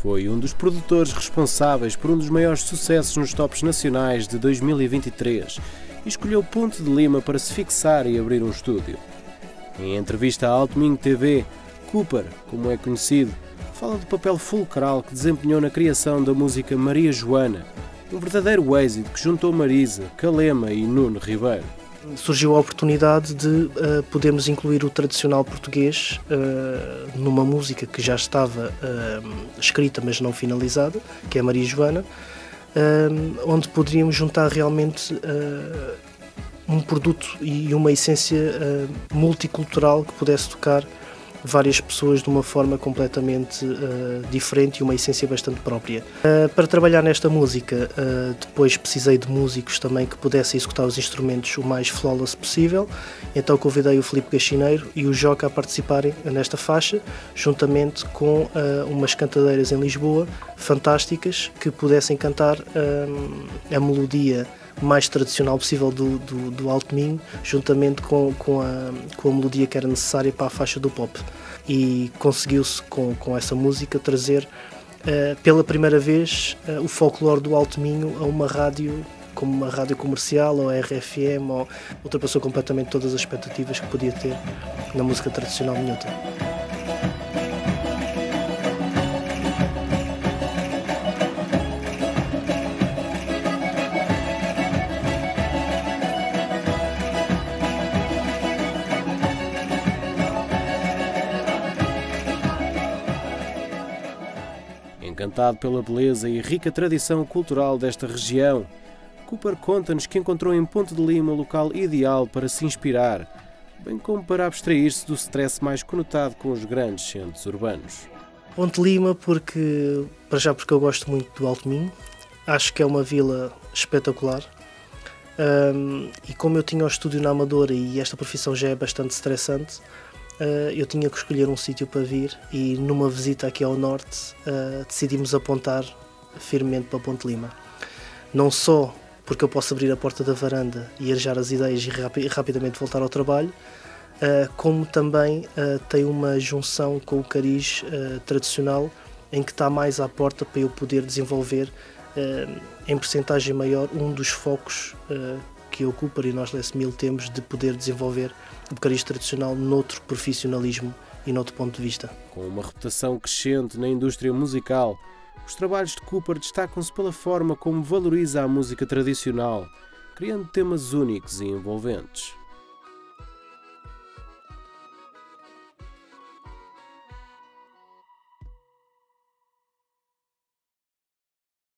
Foi um dos produtores responsáveis por um dos maiores sucessos nos tops nacionais de 2023 e escolheu Ponte de Lima para se fixar e abrir um estúdio. Em entrevista à Alto Minho TV, Cooper, como é conhecido, fala do papel fulcral que desempenhou na criação da música Maria Joana, um verdadeiro êxito que juntou Marisa, Calema e Nuno Ribeiro. Surgiu a oportunidade de podermos incluir o tradicional português numa música que já estava escrita, mas não finalizada, que é Maria Joana, onde poderíamos juntar realmente um produto e uma essência multicultural que pudesse tocar várias pessoas de uma forma completamente diferente e uma essência bastante própria. Para trabalhar nesta música, depois precisei de músicos também que pudessem executar os instrumentos o mais flawless possível, então convidei o Filipe Gaxineiro e o Joca a participarem nesta faixa, juntamente com umas cantadeiras em Lisboa fantásticas que pudessem cantar a melodia mais tradicional possível do Alto Minho, juntamente com a melodia que era necessária para a faixa do pop. E conseguiu-se com essa música trazer pela primeira vez o folclore do Alto Minho a uma rádio, como uma rádio comercial ou RFM, ou ultrapassou completamente todas as expectativas que podia ter na música tradicional minhota. Encantado pela beleza e rica tradição cultural desta região, Cooper conta-nos que encontrou em Ponte de Lima o local ideal para se inspirar, bem como para abstrair-se do stress mais conotado com os grandes centros urbanos. Ponte de Lima porque eu gosto muito do Alto Minho, acho que é uma vila espetacular, e como eu tinha o estúdio na Amadora e esta profissão já é bastante estressante, eu tinha que escolher um sítio para vir e numa visita aqui ao norte decidimos apontar firmemente para Ponte de Lima. Não só porque eu posso abrir a porta da varanda e arejar as ideias e rapidamente voltar ao trabalho, como também tem uma junção com o cariz tradicional em que está mais à porta para eu poder desenvolver em percentagem maior um dos focos que eu, Cooper e nós Les Mil temos de poder desenvolver o cariz tradicional noutro profissionalismo e noutro ponto de vista. Com uma reputação crescente na indústria musical, os trabalhos de Cooper destacam-se pela forma como valoriza a música tradicional, criando temas únicos e envolventes.